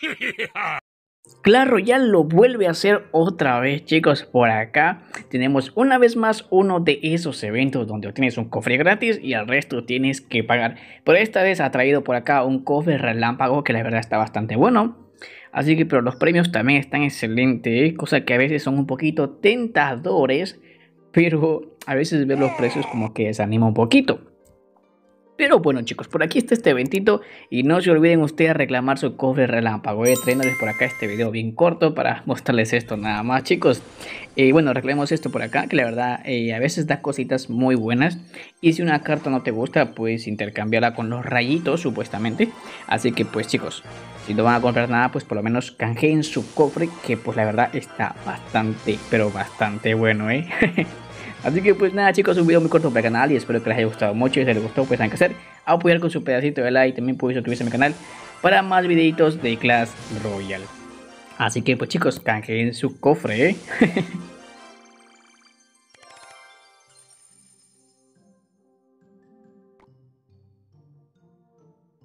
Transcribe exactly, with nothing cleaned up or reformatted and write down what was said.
Clash Royale lo vuelve a hacer otra vez, chicos. Por acá tenemos una vez más uno de esos eventos donde obtienes un cofre gratis y al resto tienes que pagar. Pero esta vez ha traído por acá un cofre relámpago que la verdad está bastante bueno. Así que, pero los premios también están excelentes, ¿eh? Cosa que a veces son un poquito tentadores, pero a veces ver los precios como que desanima un poquito. Pero bueno, chicos, por aquí está este eventito y no se olviden ustedes reclamar su cofre relámpago. Voy trayéndoles por acá este video bien corto para mostrarles esto nada más, chicos. Y bueno, reclamemos esto por acá, que la verdad eh, a veces da cositas muy buenas. Y si una carta no te gusta, pues intercambiarla con los rayitos, supuestamente. Así que pues, chicos, si no van a comprar nada, pues por lo menos canjeen su cofre, que pues la verdad está bastante, pero bastante bueno, ¿eh? Así que pues nada, chicos, un video muy corto para el canal y espero que les haya gustado mucho. Y si les gustó, pues saben qué hacer, apoyar con su pedacito de like. También pueden suscribirse a mi canal para más videitos de Clash Royale. Así que pues, chicos, canjeen su cofre, ¿eh?